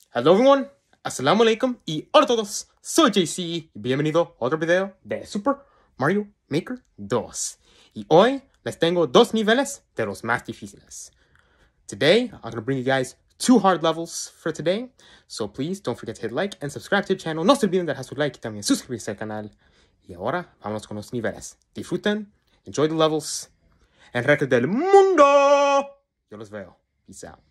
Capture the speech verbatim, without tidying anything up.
Hello everyone, Assalamu alaikum y hola a todos, soy J C y bienvenido a otro video de Super Mario Maker dos. Y hoy les tengo dos niveles de los más difíciles. Today, I'm going to bring you guys two hard levels for today, so please don't forget to hit like and subscribe to the channel. No se olviden de dejar su like y también suscribirse al canal. Y ahora, vámonos con los niveles. Disfruten, enjoy the levels, and recuerden del mundo. Yo los veo. Peace out.